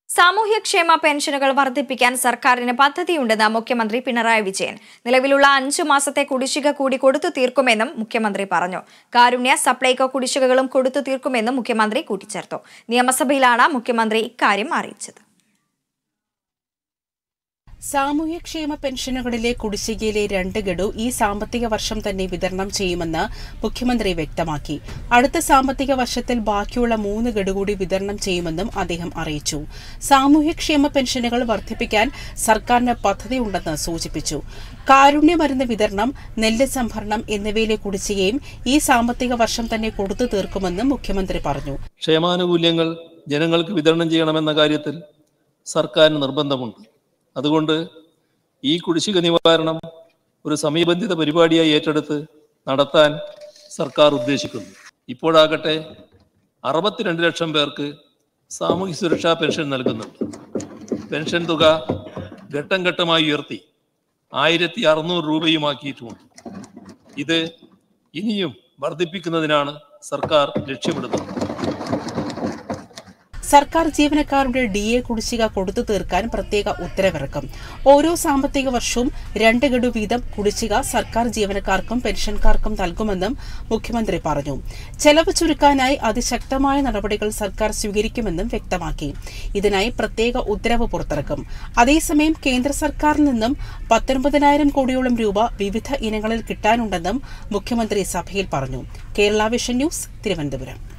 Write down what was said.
സാമൂഹ്യക്ഷേമ പെൻഷനുകൾ വർദ്ധിപ്പിക്കാൻ സർക്കാരിന് പദ്ധതിയുണ്ടെന്ന് മുഖ്യമന്ത്രി പിണറായി വിജയൻ. നിലവിലുള്ള 5 മാസത്തെ കുടിശ്ശിക കൂടി കൊടുത്തു തീർക്കുമെന്നും മുഖ്യമന്ത്രി പറഞ്ഞു. കാരുണ്യ, സപ്ലൈകോ കുടിശ്ശികകളും കൊടുത്തു തീർക്കുമെന്നും മുഖ്യമന്ത്രി കൂട്ടിച്ചേർത്തു. നിയമസഭയിലാണ് മുഖ്യമന്ത്രി ഇക്കാര്യം അറിയിച്ചത്. സാമൂഹ്യക്ഷേമ പെൻഷനുകളിലെ കുടിശ്ശികയിലെ 2 ഗഡു ഈ സാമ്പത്തിക വർഷം തന്നെ വിതരണം ചെയ്യുമെന്ന് മുഖ്യമന്ത്രി വ്യക്തമാക്കി. അടുത്ത സാമ്പത്തിക വർഷത്തിൽ ബാക്കിയുള്ള 3 ഗഡു കൂടി വിതരണം ചെയ്യുമെന്നും അദ്ദേഹം അറിയിച്ചു. സാമൂഹ്യക്ഷേമ പെൻഷനുകൾ വർദ്ധിപ്പിക്കാൻ സർക്കാരിന് പദ്ധതിയുണ്ടെന്ന് സൂചിപ്പിച്ചു. കാരുണ്യ മരുന്ന് വിതരണം, നെല്ല് സംഭരണം എന്നിവയിലെ കുടിശ്ശികയും ഈ സാമ്പത്തിക വർഷം തന്നെ കൊടുത്തു തീർക്കുമെന്നും മുഖ്യമന്ത്രി പറഞ്ഞു. ക്ഷേമാനുകൂല്യങ്ങൾ ജനങ്ങൾക്ക് വിതരണം ചെയ്യണമെന്ന കാര്യത്തിൽ സർക്കാരിന് നിർബന്ധമുണ്ട്. അതുകൊണ്ട് ഈ കുടിശ്ശിക നിവാരണം ഒരു സമയബന്ധിത പരിപാടിയായി ഏറ്റെടുത്ത് നടത്താൻ സർക്കാർ ഉദ്ദേശിക്കുന്നു. ഇപ്പോഴാകട്ടെ 62 ലക്ഷം പേർക്ക് സാമൂഹ്യ സുരക്ഷാ പെൻഷൻ നൽകുന്നുണ്ട്. പെൻഷൻ തുക ഘട്ടം ഘട്ടമായി ഉയർത്തി 1600 രൂപയുമാക്കിയിട്ടുമുണ്ട്. ഇത് ഇനിയും വർദ്ധിപ്പിക്കുന്നതിനാണ് സർക്കാർ ലക്ഷ്യമിടുന്നത്. സർക്കാർ ജീവനക്കാരുടെ DA കുടിശ്ശിക കൊടുത്തു തീർക്കാൻ പ്രത്യേക ഉത്തരവിറക്കും. ഓരോ സാമ്പത്തിക വർഷവും 2 ഗഡു വീതം കുടിശ്ശിക സർക്കാർ ജീവനക്കാർക്കും പെൻഷൻകാർക്കും നൽകുമെന്നും മുഖ്യമന്ത്രി പറഞ്ഞു. ചെലവ് ചുരുക്കാനായി അതിശക്തമായ നടപടികൾ സർക്കാർ സ്വീകരിക്കുമെന്നും വ്യക്തമാക്കി. ഇതിനായി പ്രത്യേക ഉത്തരവ് പുറത്തിറക്കും. അതേസമയം കേന്ദ്ര സർക്കാരിൽ നിന്നും 19,000 കോടിയോളം രൂപ വിവിധ ഇനങ്ങളിൽ കിട്ടാനുണ്ടെന്നും മുഖ്യമന്ത്രി സഭയിൽ പറഞ്ഞു. Kerala vision news, Thiruvananthapuram.